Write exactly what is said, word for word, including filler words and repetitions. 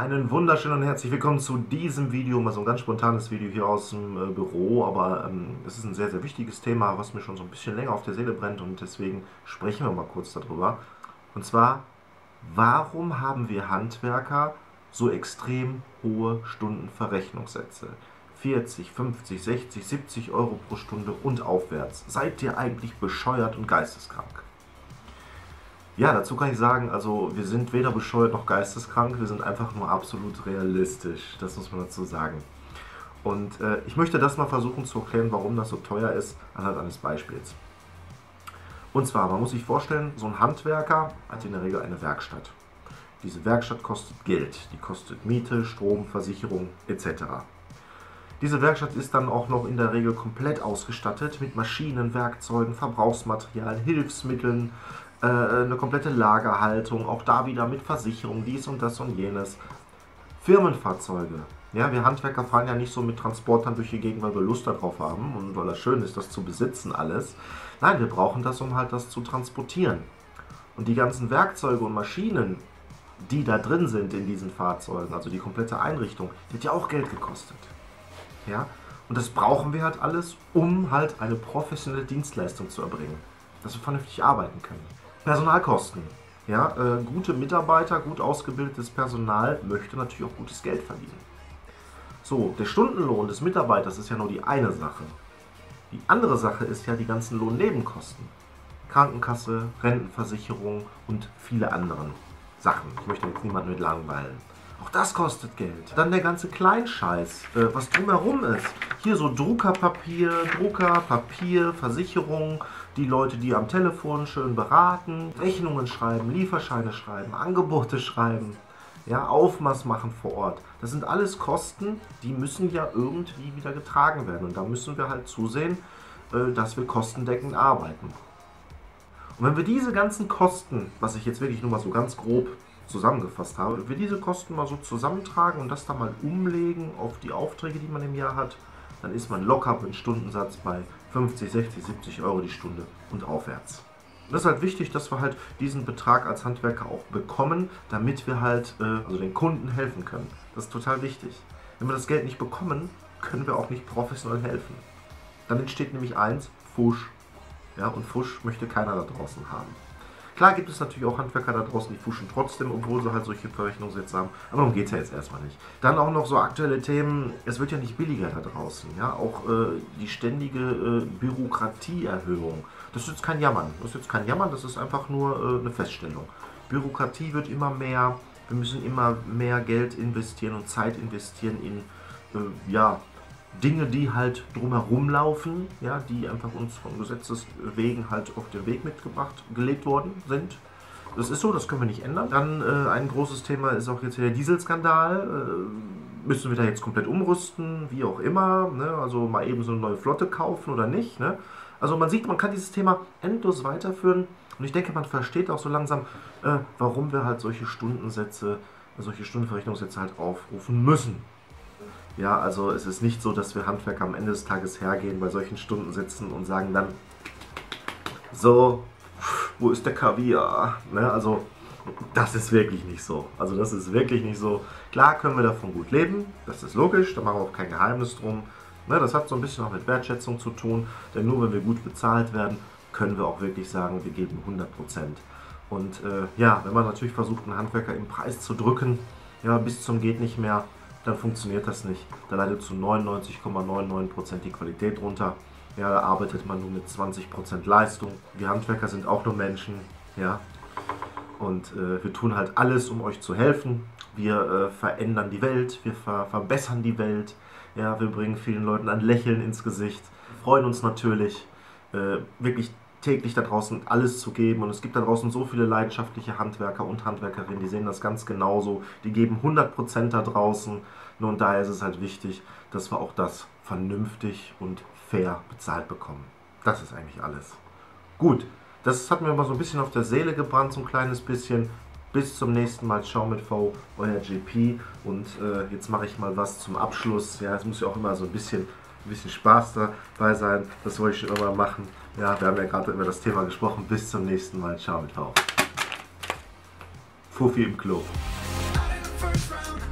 Einen wunderschönen und herzlich willkommen zu diesem Video, mal so ein ganz spontanes Video hier aus dem äh, Büro, aber ähm, es ist ein sehr, sehr wichtiges Thema, was mir schon so ein bisschen länger auf der Seele brennt und deswegen sprechen wir mal kurz darüber. Und zwar, warum haben wir Handwerker so extrem hohe Stundenverrechnungssätze? vierzig, fünfzig, sechzig, siebzig Euro pro Stunde und aufwärts. Seid ihr eigentlich bescheuert und geisteskrank? Ja, dazu kann ich sagen, also wir sind weder bescheuert noch geisteskrank, wir sind einfach nur absolut realistisch, das muss man dazu sagen. Und äh, ich möchte das mal versuchen zu erklären, warum das so teuer ist, anhand eines Beispiels. Und zwar, man muss sich vorstellen, so ein Handwerker hat in der Regel eine Werkstatt. Diese Werkstatt kostet Geld, die kostet Miete, Strom, Versicherung et cetera. Diese Werkstatt ist dann auch noch in der Regel komplett ausgestattet mit Maschinen, Werkzeugen, Verbrauchsmaterialien, Hilfsmitteln, eine komplette Lagerhaltung, auch da wieder mit Versicherung, dies und das und jenes. Firmenfahrzeuge. Ja, wir Handwerker fahren ja nicht so mit Transportern durch die Gegend, weil wir Lust darauf haben und weil das schön ist, das zu besitzen alles. Nein, wir brauchen das, um halt das zu transportieren. Und die ganzen Werkzeuge und Maschinen, die da drin sind in diesen Fahrzeugen, also die komplette Einrichtung, die hat ja auch Geld gekostet. Ja, und das brauchen wir halt alles, um halt eine professionelle Dienstleistung zu erbringen, dass wir vernünftig arbeiten können. Personalkosten. Ja, äh, gute Mitarbeiter, gut ausgebildetes Personal möchte natürlich auch gutes Geld verdienen. So, der Stundenlohn des Mitarbeiters ist ja nur die eine Sache. Die andere Sache ist ja die ganzen Lohnnebenkosten. Krankenkasse, Rentenversicherung und viele andere Sachen. Ich möchte jetzt niemanden mit langweilen. Auch das kostet Geld. Dann der ganze Kleinscheiß, äh, was drumherum ist. Hier so Druckerpapier, Drucker, Papier, Versicherung, die Leute, die am Telefon schön beraten, Rechnungen schreiben, Lieferscheine schreiben, Angebote schreiben, ja, Aufmaß machen vor Ort. Das sind alles Kosten, die müssen ja irgendwie wieder getragen werden. Und da müssen wir halt zusehen, äh, dass wir kostendeckend arbeiten. Und wenn wir diese ganzen Kosten, was ich jetzt wirklich nur mal so ganz grob zusammengefasst habe, wenn wir diese Kosten mal so zusammentragen und das dann mal umlegen auf die Aufträge, die man im Jahr hat, dann ist man locker mit einem Stundensatz bei fünfzig, sechzig, siebzig Euro die Stunde und aufwärts. Und das ist halt wichtig, dass wir halt diesen Betrag als Handwerker auch bekommen, damit wir halt äh, also den Kunden helfen können. Das ist total wichtig. Wenn wir das Geld nicht bekommen, können wir auch nicht professionell helfen. Dann entsteht nämlich eins, Fusch. Ja, und Fusch möchte keiner da draußen haben. Klar gibt es natürlich auch Handwerker da draußen, die fuschen trotzdem, obwohl sie halt solche Verrechnungssätze haben. Aber darum geht es ja jetzt erstmal nicht. Dann auch noch so aktuelle Themen, es wird ja nicht billiger da draußen. Ja? Auch äh, die ständige äh, Bürokratieerhöhung. Das ist jetzt kein Jammern. Das ist jetzt kein Jammern, das ist einfach nur äh, eine Feststellung. Bürokratie wird immer mehr, wir müssen immer mehr Geld investieren und Zeit investieren in, äh, ja, Dinge, die halt drumherum laufen, ja, die einfach uns von Gesetzes wegen halt auf den Weg mitgebracht, gelegt worden sind. Das ist so, das können wir nicht ändern. Dann äh, ein großes Thema ist auch jetzt hier der Dieselskandal. Äh, müssen wir da jetzt komplett umrüsten, wie auch immer, ne? Also mal eben so eine neue Flotte kaufen oder nicht, ne? Also man sieht, man kann dieses Thema endlos weiterführen und ich denke, man versteht auch so langsam, äh, warum wir halt solche Stundensätze, solche Stundenverrechnungssätze halt aufrufen müssen. Ja, also es ist nicht so, dass wir Handwerker am Ende des Tages hergehen bei solchen Stundensätzen und sagen dann, so, wo ist der Kaviar? Ne, also das ist wirklich nicht so. Also das ist wirklich nicht so. Klar können wir davon gut leben, das ist logisch, da machen wir auch kein Geheimnis drum. Ne, das hat so ein bisschen auch mit Wertschätzung zu tun, denn nur wenn wir gut bezahlt werden, können wir auch wirklich sagen, wir geben hundert Prozent. Und äh, ja, wenn man natürlich versucht, einen Handwerker im Preis zu drücken, ja, bis zum geht nicht mehr, dann funktioniert das nicht. Da leidet zu neunundneunzig Komma neunundneunzig Prozent die Qualität runter. Ja, da arbeitet man nur mit zwanzig Prozent Leistung. Wir Handwerker sind auch nur Menschen, ja. Und äh, wir tun halt alles, um euch zu helfen. Wir äh, verändern die Welt, wir ver verbessern die Welt. Ja, wir bringen vielen Leuten ein Lächeln ins Gesicht. Wir freuen uns natürlich, äh, wirklich täglich da draußen alles zu geben. Und es gibt da draußen so viele leidenschaftliche Handwerker und Handwerkerinnen, die sehen das ganz genauso. Die geben hundert Prozent da draußen. Nur und daher ist es halt wichtig, dass wir auch das vernünftig und fair bezahlt bekommen. Das ist eigentlich alles. Gut, das hat mir mal so ein bisschen auf der Seele gebrannt, so ein kleines bisschen. Bis zum nächsten Mal. Ciao mit V, euer J P. Und äh, jetzt mache ich mal was zum Abschluss. Ja, es muss ja auch immer so ein bisschen, ein bisschen Spaß dabei sein. Das wollte ich schon immer machen. Ja, wir haben ja gerade über das Thema gesprochen. Bis zum nächsten Mal. Ciao mit V. Fuffi im Klo.